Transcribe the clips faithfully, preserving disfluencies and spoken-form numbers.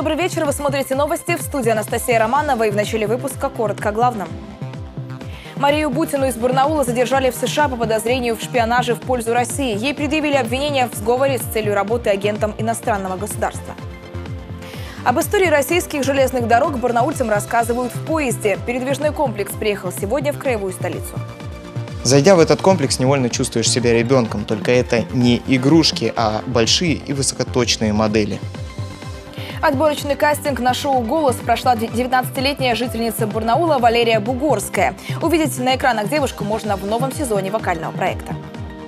Добрый вечер. Вы смотрите новости. В студии Анастасия Романова. И в начале выпуска коротко о главном. Марию Бутину из Барнаула задержали в США по подозрению в шпионаже в пользу России. Ей предъявили обвинения в сговоре с целью работы агентом иностранного государства. Об истории российских железных дорог барнаульцам рассказывают в поезде. Передвижной комплекс приехал сегодня в краевую столицу. Зайдя в этот комплекс, невольно чувствуешь себя ребенком. Только это не игрушки, а большие и высокоточные модели. Отборочный кастинг на шоу «Голос» прошла девятнадцатилетняя жительница Барнаула Валерия Бугорская. Увидеть на экранах девушку можно в новом сезоне вокального проекта.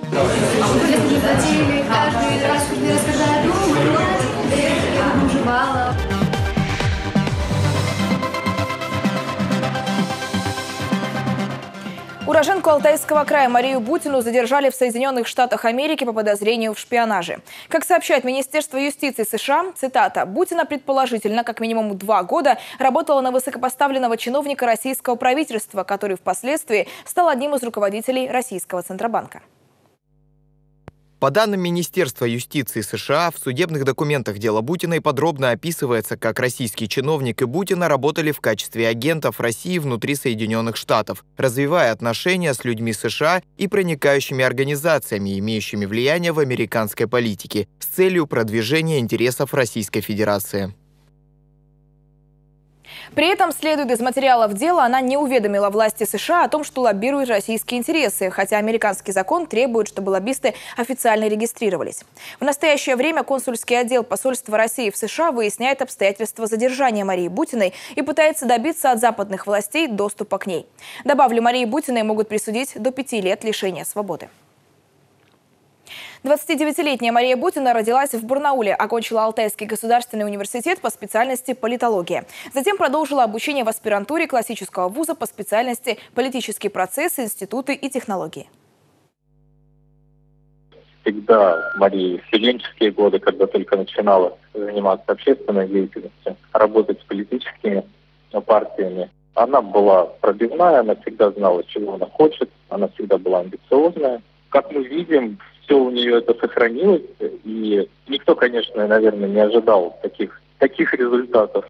Уроженку Алтайского края Марию Бутину задержали в Соединенных Штатах Америки по подозрению в шпионаже. Как сообщает Министерство юстиции США, цитата, «Бутина предположительно как минимум два года работала на высокопоставленного чиновника российского правительства, который впоследствии стал одним из руководителей российского Центробанка». По данным Министерства юстиции США, в судебных документах дела Бутиной подробно описывается, как российский чиновник и Бутина работали в качестве агентов России внутри Соединенных Штатов, развивая отношения с людьми США и проникающими организациями, имеющими влияние в американской политике, с целью продвижения интересов Российской Федерации. При этом, следует из материалов дела, она не уведомила власти США о том, что лоббирует российские интересы, хотя американский закон требует, чтобы лоббисты официально регистрировались. В настоящее время консульский отдел посольства России в США выясняет обстоятельства задержания Марии Бутиной и пытается добиться от западных властей доступа к ней. Добавлю, Марии Бутиной могут присудить до пяти лет лишения свободы. двадцатидевятилетняя Мария Бутина родилась в Барнауле, окончила Алтайский государственный университет по специальности политология. Затем продолжила обучение в аспирантуре классического вуза по специальности политические процессы, институты и технологии. Всегда Мария в студенческие годы, когда только начинала заниматься общественной деятельностью, работать с политическими партиями, она была пробивная, она всегда знала, чего она хочет, она всегда была амбициозная. Как мы видим, все у нее это сохранилось, и никто, конечно, наверное, не ожидал таких, таких результатов.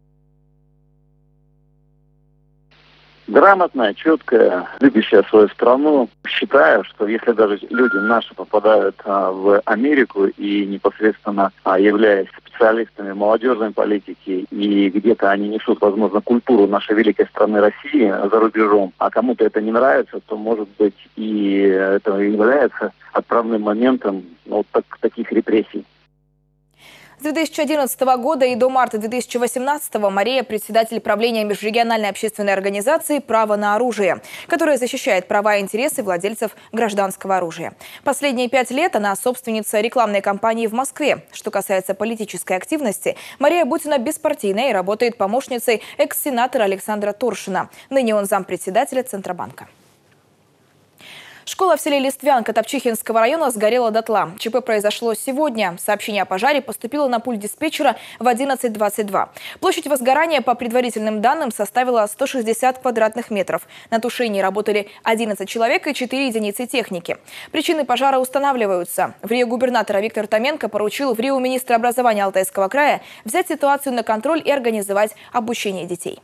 Грамотная, четкая, любящая свою страну. Считаю, что если даже люди наши попадают а, в Америку и непосредственно а, являясь специалистами молодежной политики, и где-то они несут, возможно, культуру нашей великой страны России за рубежом, а кому-то это не нравится, то, может быть, и это является отправным моментом ну, вот так, таких репрессий. С две тысячи одиннадцатого года и до марта две тысячи восемнадцатого Мария – председатель правления межрегиональной общественной организации «Право на оружие», которая защищает права и интересы владельцев гражданского оружия. Последние пять лет она собственница рекламной кампании в Москве. Что касается политической активности, Мария Бутина беспартийная и работает помощницей экс-сенатора Александра Торшина. Ныне он зампредседателя Центробанка. Школа в селе Листвянка Топчихинского района сгорела дотла. ЧП произошло сегодня. Сообщение о пожаре поступило на пульт диспетчера в одиннадцать двадцать два. Площадь возгорания, по предварительным данным, составила сто шестьдесят квадратных метров. На тушении работали одиннадцать человек и четыре единицы техники. Причины пожара устанавливаются. В РИО губернатора Виктор Томенко поручил в РИО министра образования Алтайского края взять ситуацию на контроль и организовать обучение детей.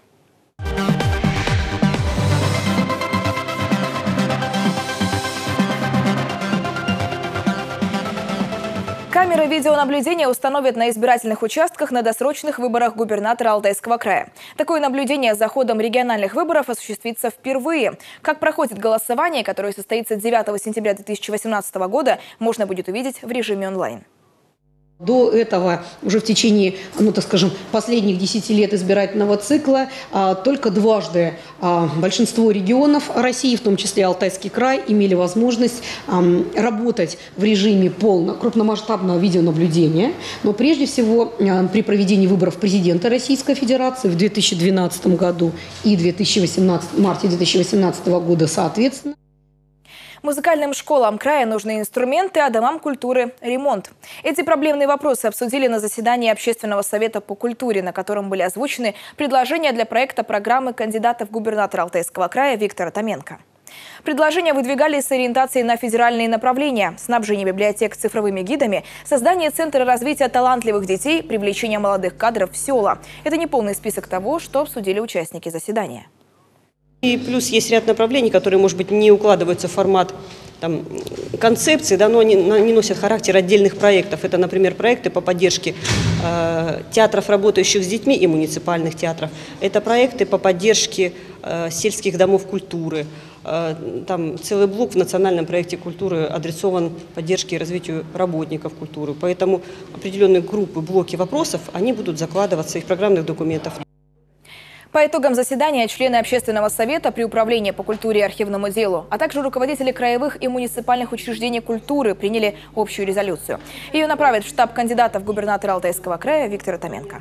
Камеры видеонаблюдения установят на избирательных участках на досрочных выборах губернатора Алтайского края. Такое наблюдение за ходом региональных выборов осуществится впервые. Как проходит голосование, которое состоится девятого сентября две тысячи восемнадцатого года, можно будет увидеть в режиме онлайн. До этого, уже в течение, ну так скажем, последних десяти лет избирательного цикла, а, только дважды а, большинство регионов России, в том числе Алтайский край, имели возможность а, работать в режиме полного, крупномасштабного видеонаблюдения. Но прежде всего а, при проведении выборов президента Российской Федерации в две тысячи двенадцатом году и две тысячи восемнадцатом, марте две тысячи восемнадцатого года соответственно. Музыкальным школам края нужны инструменты, а домам культуры – ремонт. Эти проблемные вопросы обсудили на заседании Общественного совета по культуре, на котором были озвучены предложения для проекта программы кандидата в губернатора Алтайского края Виктора Томенко. Предложения выдвигали с ориентацией на федеральные направления: снабжение библиотек цифровыми гидами, создание Центра развития талантливых детей, привлечение молодых кадров в села. Это не полный список того, что обсудили участники заседания. И плюс есть ряд направлений, которые, может быть, не укладываются в формат там, концепции, да, но они не носят характер отдельных проектов. Это, например, проекты по поддержке э, театров, работающих с детьми, и муниципальных театров. Это проекты по поддержке э, сельских домов культуры. Э, там целый блок в национальном проекте культуры адресован поддержке и развитию работников культуры. Поэтому определенные группы, блоки вопросов, они будут закладываться из программных документов. По итогам заседания члены Общественного совета при управлении по культуре и архивному делу, а также руководители краевых и муниципальных учреждений культуры приняли общую резолюцию. Ее направит в штаб кандидата в губернатора Алтайского края Виктора Томенко.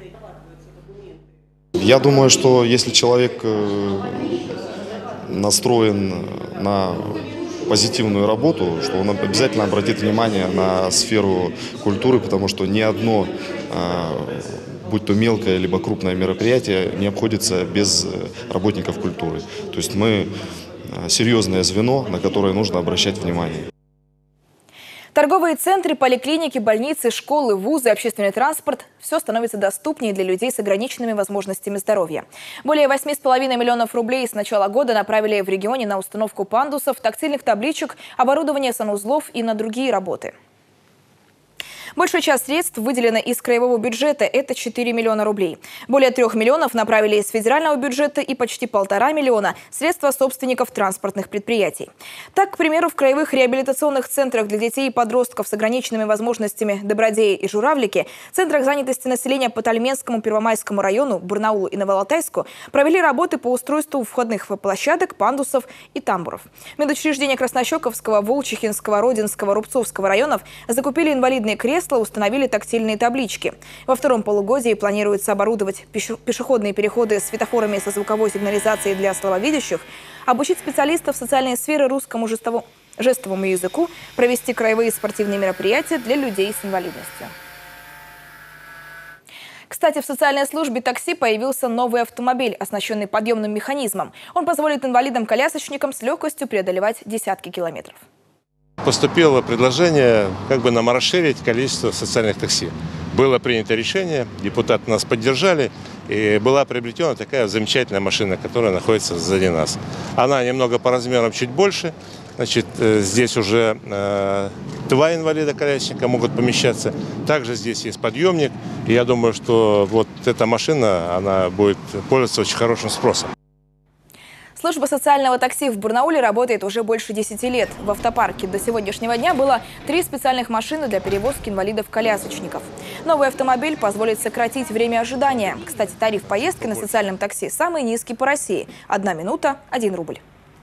Я думаю, что если человек настроен на позитивную работу, что он обязательно обратит внимание на сферу культуры, потому что ни одно, будь то мелкое либо крупное мероприятие, не обходится без работников культуры. То есть мы серьезное звено, на которое нужно обращать внимание. Торговые центры, поликлиники, больницы, школы, вузы, общественный транспорт – все становится доступнее для людей с ограниченными возможностями здоровья. Более восьми с половиной миллионов рублей с начала года направили в регионе на установку пандусов, тактильных табличек, оборудование санузлов и на другие работы. Большая часть средств выделена из краевого бюджета – это четыре миллиона рублей. Более трех миллионов направили из федерального бюджета и почти полтора миллиона – средства собственников транспортных предприятий. Так, к примеру, в краевых реабилитационных центрах для детей и подростков с ограниченными возможностями Добродеи и Журавлики, центрах занятости населения по Тальменскому, Первомайскому району, Барнаулу и Новоалтайску провели работы по устройству входных площадок, пандусов и тамбуров. Медучреждения Краснощековского, Волчихинского, Родинского, Рубцовского районов закупили инвалидные кресла, установили тактильные таблички. Во втором полугодии планируется оборудовать пешеходные переходы с светофорами со звуковой сигнализацией для слабовидящих, обучить специалистов социальной сферы русскому жестовому, жестовому языку, провести краевые спортивные мероприятия для людей с инвалидностью. Кстати, в социальной службе такси появился новый автомобиль, оснащенный подъемным механизмом. Он позволит инвалидам-колясочникам с легкостью преодолевать десятки километров. Поступило предложение как бы нам расширить количество социальных такси. Было принято решение, депутаты нас поддержали, и была приобретена такая замечательная машина, которая находится сзади нас. Она немного по размерам чуть больше. Значит, здесь уже э, два инвалида-колясника могут помещаться. Также здесь есть подъемник. И я думаю, что вот эта машина, она будет пользоваться очень хорошим спросом. Служба социального такси в Барнауле работает уже больше десяти лет. В автопарке до сегодняшнего дня было три специальных машины для перевозки инвалидов-колясочников. Новый автомобиль позволит сократить время ожидания. Кстати, тариф поездки на социальном такси самый низкий по России. Одна минута – один рубль.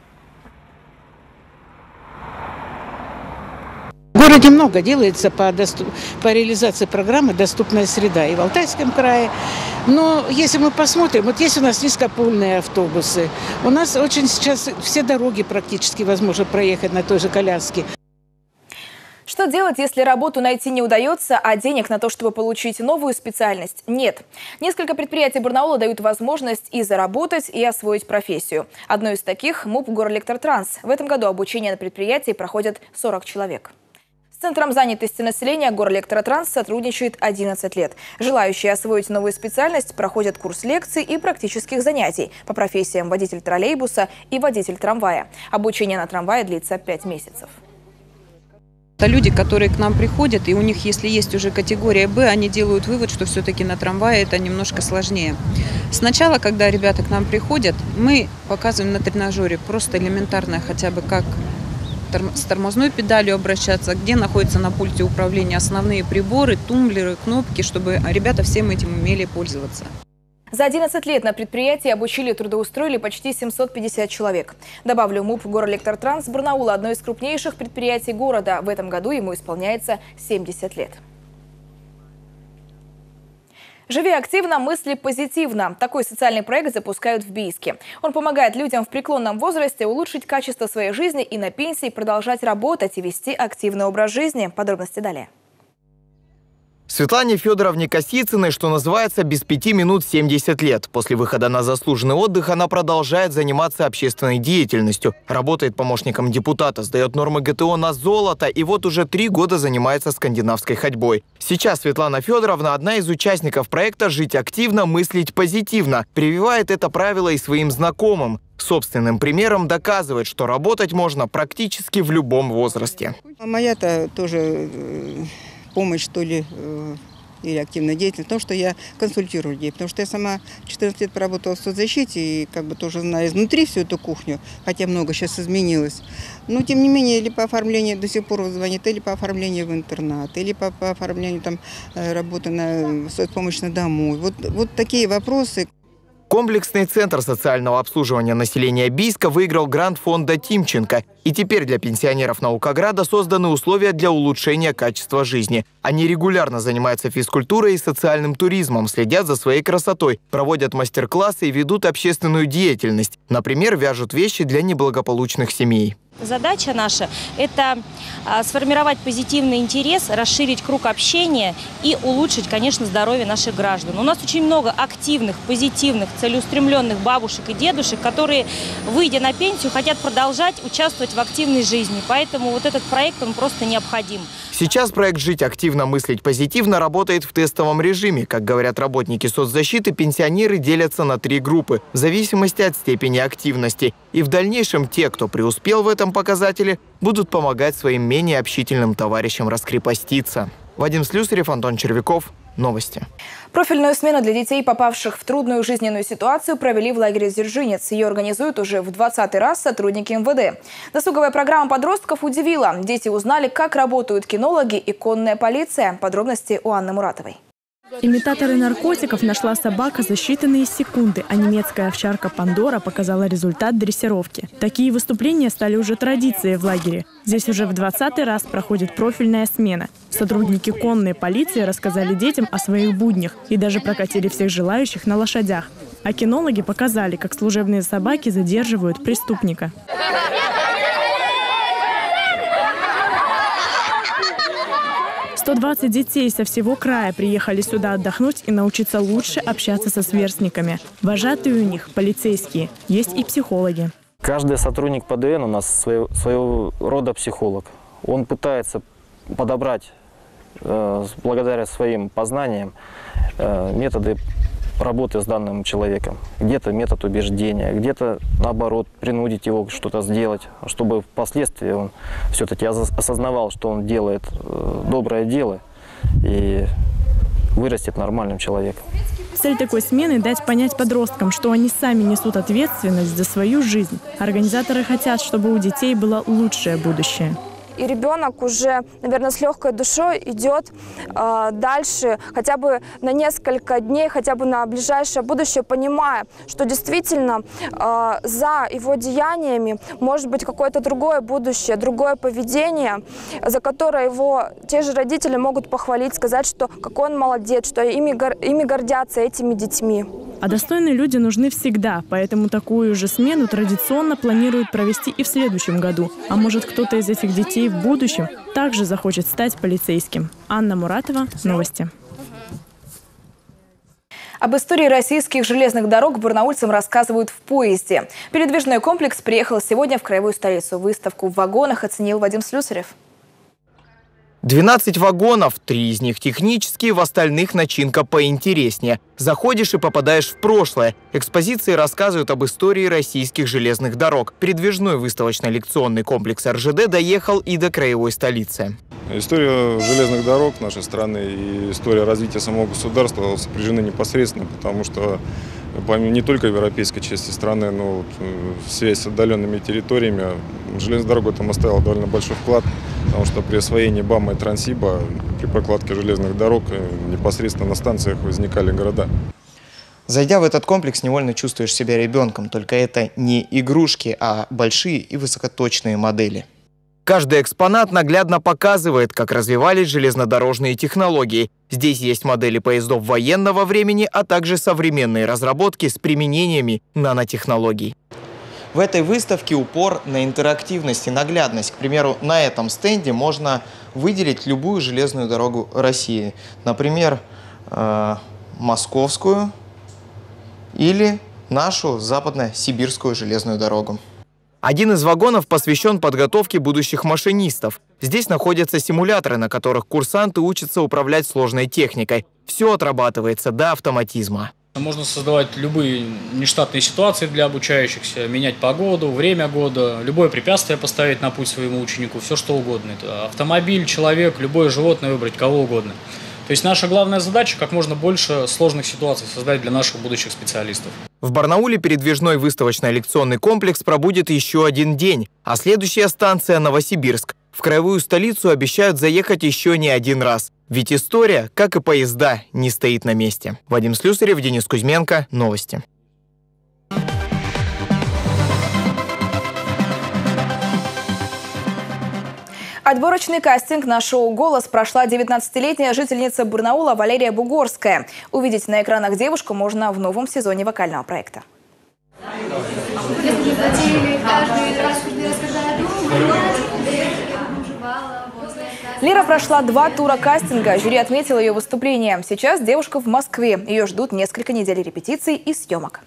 В городе много делается по, доступ... по реализации программы «Доступная среда» и в Алтайском крае. Но если мы посмотрим, вот есть у нас низкопольные автобусы, у нас очень сейчас все дороги практически возможно проехать на той же коляске. Что делать, если работу найти не удается, а денег на то, чтобы получить новую специальность, нет? Несколько предприятий Барнаула дают возможность и заработать, и освоить профессию. Одно из таких – МУП «Горэлектротранс». В этом году обучение на предприятии проходят сорок человек. С Центром занятости населения «Горэлектротранс» сотрудничает одиннадцать лет. Желающие освоить новую специальность проходят курс лекций и практических занятий по профессиям водитель троллейбуса и водитель трамвая. Обучение на трамвае длится пять месяцев. Это люди, которые к нам приходят, и у них, если есть уже категория «Б», они делают вывод, что все-таки на трамвае это немножко сложнее. Сначала, когда ребята к нам приходят, мы показываем на тренажере просто элементарно, хотя бы как с тормозной педалью обращаться, где находятся на пульте управления основные приборы, тумблеры, кнопки, чтобы ребята всем этим умели пользоваться. За одиннадцать лет на предприятии обучили и трудоустроили почти семьсот пятьдесят человек. Добавлю, МУП «Горэлектротранс» Барнаула – одно из крупнейших предприятий города. В этом году ему исполняется семьдесят лет. «Живи активно, мысли позитивно». Такой социальный проект запускают в Бийске. Он помогает людям в преклонном возрасте улучшить качество своей жизни и на пенсии продолжать работать и вести активный образ жизни. Подробности далее. Светлане Федоровне Косицыной, что называется, без пяти минут семьдесят лет. После выхода на заслуженный отдых она продолжает заниматься общественной деятельностью. Работает помощником депутата, сдает нормы гэ тэ о на золото и вот уже три года занимается скандинавской ходьбой. Сейчас Светлана Федоровна – одна из участников проекта «Жить активно, мыслить позитивно». Прививает это правило и своим знакомым. Собственным примером доказывает, что работать можно практически в любом возрасте. Моя-то тоже помощь, что ли, или активная деятельность, в том, что я консультирую людей, потому что я сама четырнадцать лет поработала в соцзащите и как бы тоже знаю изнутри всю эту кухню, хотя много сейчас изменилось. Но, тем не менее, или по оформлению до сих пор звонит, или по оформлению в интернат, или по, по оформлению там, работы на соцпомощь на дому. Вот, вот такие вопросы. Комплексный центр социального обслуживания населения Бийска выиграл грант фонда Тимченко. И теперь для пенсионеров Наукограда созданы условия для улучшения качества жизни. Они регулярно занимаются физкультурой и социальным туризмом, следят за своей красотой, проводят мастер-классы и ведут общественную деятельность. Например, вяжут вещи для неблагополучных семей. Задача наша – это сформировать позитивный интерес, расширить круг общения и улучшить, конечно, здоровье наших граждан. У нас очень много активных, позитивных, целеустремленных бабушек и дедушек, которые, выйдя на пенсию, хотят продолжать участвовать в активной жизни. Поэтому вот этот проект, он просто необходим. Сейчас проект «Жить активно, мыслить позитивно» работает в тестовом режиме. Как говорят работники соцзащиты, пенсионеры делятся на три группы в зависимости от степени активности. И в дальнейшем те, кто преуспел в этом показателе, будут помогать своим менее общительным товарищам раскрепоститься. Вадим Слюсарев, Антон Червяков. Новости. Профильную смену для детей, попавших в трудную жизненную ситуацию, провели в лагере «Дзержинец». Ее организуют уже в двадцатый раз сотрудники эм вэ дэ. Досуговая программа подростков удивила. Дети узнали, как работают кинологи и конная полиция. Подробности у Анны Муратовой. Имитаторы наркотиков нашла собака за считанные секунды, а немецкая овчарка Пандора показала результат дрессировки. Такие выступления стали уже традицией в лагере. Здесь уже в двадцатый раз проходит профильная смена. Сотрудники конной полиции рассказали детям о своих буднях и даже прокатили всех желающих на лошадях. А кинологи показали, как служебные собаки задерживают преступника. сто двадцать детей со всего края приехали сюда отдохнуть и научиться лучше общаться со сверстниками. Вожатые у них полицейские, есть и психологи. Каждый сотрудник пэ дэ эн у нас своего, своего рода психолог. Он пытается подобрать, э, благодаря своим познаниям, э, методы работы с данным человеком. Где-то метод убеждения, где-то, наоборот, принудить его что-то сделать, чтобы впоследствии он все-таки осознавал, что он делает доброе дело и вырастет нормальным человеком. Цель такой смены – дать понять подросткам, что они сами несут ответственность за свою жизнь. Организаторы хотят, чтобы у детей было лучшее будущее. И ребенок уже, наверное, с легкой душой идет э, дальше, хотя бы на несколько дней, хотя бы на ближайшее будущее, понимая, что действительно э, за его деяниями может быть какое-то другое будущее, другое поведение, за которое его те же родители могут похвалить, сказать, что какой он молодец, что ими, гор, ими гордятся, этими детьми. А достойные люди нужны всегда, поэтому такую же смену традиционно планируют провести и в следующем году. А может, кто-то из этих детей в будущем также захочет стать полицейским. Анна Муратова, новости. Об истории российских железных дорог барнаульцам рассказывают в поезде. Передвижной комплекс приехал сегодня в краевую столицу. Выставку в вагонах оценил Вадим Слюсарев. двенадцать вагонов, три из них технические, в остальных начинка поинтереснее. Заходишь и попадаешь в прошлое. Экспозиции рассказывают об истории российских железных дорог. Передвижной выставочно-лекционный комплекс эр жэ дэ доехал и до краевой столицы. История железных дорог нашей страны и история развития самого государства сопряжены непосредственно, потому что помимо не только европейской части страны, но вот, связь с отдаленными территориями, железная дорога там оставила довольно большой вклад, потому что при освоении БАМа и Транссиба, при прокладке железных дорог непосредственно на станциях возникали города. Зайдя в этот комплекс, невольно чувствуешь себя ребенком, только это не игрушки, а большие и высокоточные модели. Каждый экспонат наглядно показывает, как развивались железнодорожные технологии. Здесь есть модели поездов военного времени, а также современные разработки с применениями нанотехнологий. В этой выставке упор на интерактивность и наглядность. К примеру, на этом стенде можно выделить любую железную дорогу России. Например, э, Московскую или нашу западно-сибирскую железную дорогу. Один из вагонов посвящен подготовке будущих машинистов. Здесь находятся симуляторы, на которых курсанты учатся управлять сложной техникой. Все отрабатывается до автоматизма. Можно создавать любые нештатные ситуации для обучающихся, менять погоду, время года, любое препятствие поставить на путь своему ученику, все что угодно. Это автомобиль, человек, любое животное выбрать, кого угодно. То есть наша главная задача – как можно больше сложных ситуаций создать для наших будущих специалистов. В Барнауле передвижной выставочно-лекционный комплекс пробудет еще один день, а следующая станция – Новосибирск. В краевую столицу обещают заехать еще не один раз. Ведь история, как и поезда, не стоит на месте. Вадим Слюсарев, Денис Кузьменко. Новости. Отборочный кастинг на шоу «Голос» прошла девятнадцатилетняя жительница Барнаула Валерия Бугорская. Увидеть на экранах девушку можно в новом сезоне вокального проекта. Лера прошла два тура кастинга. Жюри отметила ее выступление. Сейчас девушка в Москве. Ее ждут несколько недель репетиций и съемок.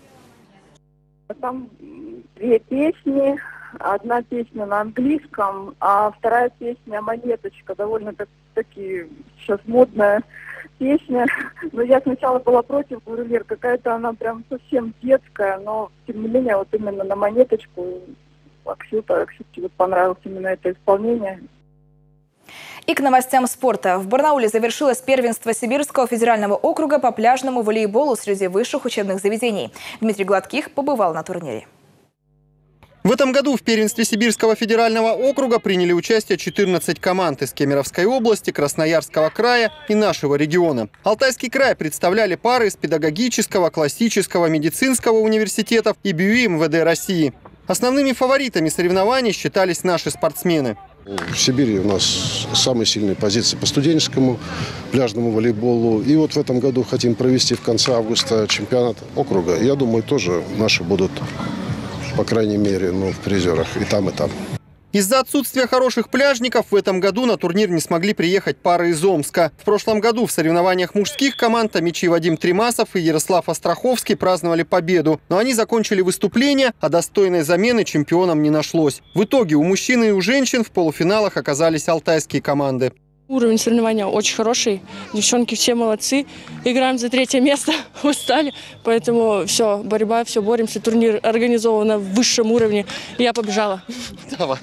Там две песни. Одна песня на английском, а вторая песня «Монеточка». Довольно-таки сейчас модная песня. Но я сначала была против, говорю, Лер, какая-то она прям совсем детская, но тем не менее вот именно на «Монеточку» Аксюта, Аксюте вот понравилось именно это исполнение. И к новостям спорта. В Барнауле завершилось первенство Сибирского федерального округа по пляжному волейболу среди высших учебных заведений. Дмитрий Гладких побывал на турнире. В этом году в первенстве Сибирского федерального округа приняли участие четырнадцать команд из Кемеровской области, Красноярского края и нашего региона. Алтайский край представляли пары из педагогического, классического, медицинского университетов и БЮИ эм вэ дэ России. Основными фаворитами соревнований считались наши спортсмены. В Сибири у нас самые сильные позиции по студенческому пляжному волейболу. И вот в этом году хотим провести в конце августа чемпионат округа. Я думаю, тоже наши будут, по крайней мере, ну, в призерах и там, и там. Из-за отсутствия хороших пляжников в этом году на турнир не смогли приехать пары из Омска. В прошлом году в соревнованиях мужских команд омичи Вадим Тремасов и Ярослав Остраховский праздновали победу. Но они закончили выступление, а достойной замены чемпионам не нашлось. В итоге у мужчин и у женщин в полуфиналах оказались алтайские команды. Уровень соревнования очень хороший. Девчонки все молодцы. Играем за третье место. Устали. Поэтому все, борьба, все боремся. Турнир организован на высшем уровне. Я побежала. Давай.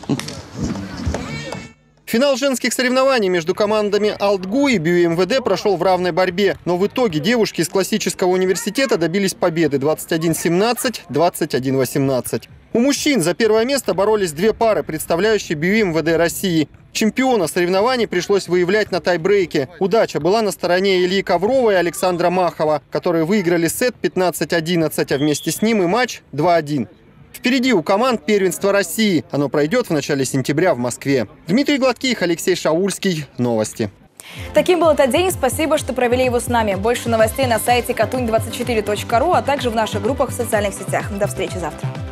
Финал женских соревнований между командами АлтГУ и БЮИ эм вэ дэ прошел в равной борьбе. Но в итоге девушки из классического университета добились победы двадцать один семнадцать, двадцать один восемнадцать. У мужчин за первое место боролись две пары, представляющие БЮИ эм вэ дэ России. Чемпиона соревнований пришлось выявлять на тайбрейке. Удача была на стороне Ильи Коврова и Александра Махова, которые выиграли сет пятнадцать одиннадцать, а вместе с ним и матч два один. Впереди у команд первенство России. Оно пройдет в начале сентября в Москве. Дмитрий Гладких, Алексей Шаульский. Новости. Таким был этот день. Спасибо, что провели его с нами. Больше новостей на сайте катунь двадцать четыре точка ру, а также в наших группах в социальных сетях. До встречи завтра.